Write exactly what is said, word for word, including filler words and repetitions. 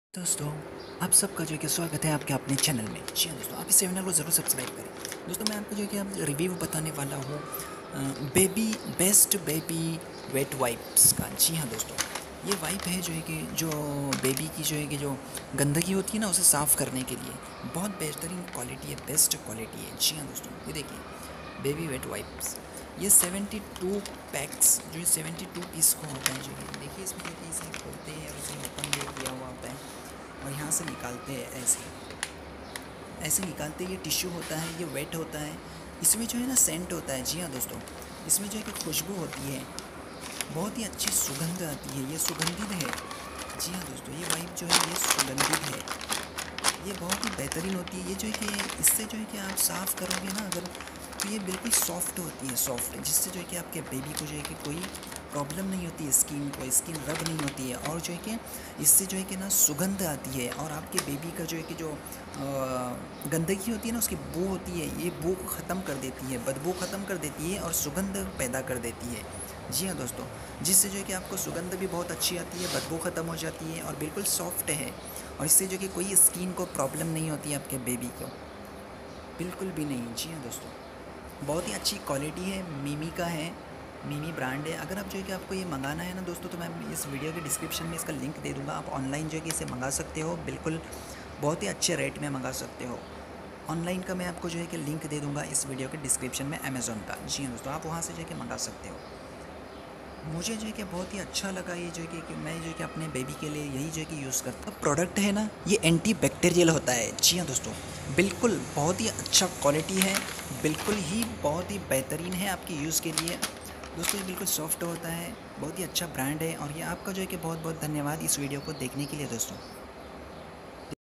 दोस्तों, आप सबका जो है कि स्वागत है आपके अपने चैनल में। जी हाँ दोस्तों, आप इस चैनल को ज़रूर सब्सक्राइब करें। दोस्तों, मैं आपको जो है कि अब रिव्यू बताने वाला हूँ baby best baby wet wipes का। जी हाँ दोस्तों, ये वाइप है जो है कि जो बेबी की जो है कि जो गंदगी होती है ना, उसे साफ़ करने के लिए बहुत बेहतरीन क्वालिटी है, बेस्ट क्वालिटी है। जी हाँ दोस्तों, ये देखिए बेबी वेट वाइप्स, ये सेवेंटी टू पैक्स जो है सेवेंटी टू पीस को होता है। जो है देखिए इसमें देखिए इसे खोलते हैं और इसे ओपन भी किया हुआ होता है और यहाँ से निकालते हैं, ऐसे ऐसे निकालते हैं। ये टिश्यू होता है, ये वेट होता है, इसमें जो है ना सेंट होता है। जी हाँ दोस्तों, इसमें जो है कि खुशबू होती है, बहुत ही अच्छी सुगंध आती है, ये सुगंधित है। जी हाँ दोस्तों, ये वाइप जो है ये सुगंधित है, ये बहुत ही बेहतरीन होती है। ये जो है कि इससे जो है कि आप साफ़ करोगे ना अगर, तो ये बिल्कुल सॉफ्ट होती है, सॉफ्ट, जिससे जो है कि आपके बेबी को जो है कि कोई प्रॉब्लम नहीं होती है, स्किन को स्किन रब नहीं होती है। और जो है कि इससे जो है कि ना सुगंध आती है और आपके बेबी का जो है कि जो गंदगी होती है ना, उसकी बू होती है, ये बू ख़त्म कर देती है, बदबू ख़त्म कर देती है और सुगंध पैदा कर देती है। जी हाँ दोस्तों, जिससे जो है कि आपको सुगंध भी बहुत अच्छी आती है, बदबू ख़त्म हो जाती है और बिल्कुल सॉफ्ट है। और इससे जो कि कोई स्किन को प्रॉब्लम नहीं होती है आपके बेबी को, बिल्कुल भी नहीं। जी हाँ दोस्तों, बहुत ही अच्छी क्वालिटी है, मिमी का है, मिमी ब्रांड है। अगर आप जो है कि आपको ये मंगाना है ना दोस्तों, तो मैं इस वीडियो के डिस्क्रिप्शन में इसका लिंक दे दूँगा, आप ऑनलाइन जो है कि इसे मंगा सकते हो, बिल्कुल बहुत ही अच्छे रेट में मंगा सकते हो। ऑनलाइन का मैं आपको जो है कि लिंक दे दूँगा इस वीडियो के डिस्क्रिप्शन में, अमेज़ॉन का। जी हाँ दोस्तों, आप वहाँ से जो है कि मंगा सकते हो। मुझे जो है कि बहुत ही अच्छा लगा ये जो है कि, कि मैं जो है कि अपने बेबी के लिए यही जो है कि यूज़ करता हूँ। प्रोडक्ट है ना, ये एंटी बैक्टीरियल होता है। जी हाँ दोस्तों, बिल्कुल बहुत ही अच्छा क्वालिटी है, बिल्कुल ही बहुत ही बेहतरीन है आपकी यूज़ के लिए। दोस्तों, ये बिल्कुल सॉफ्ट होता है, बहुत ही अच्छा ब्रांड है। और ये आपका जो है कि बहुत बहुत धन्यवाद इस वीडियो को देखने के लिए दोस्तों।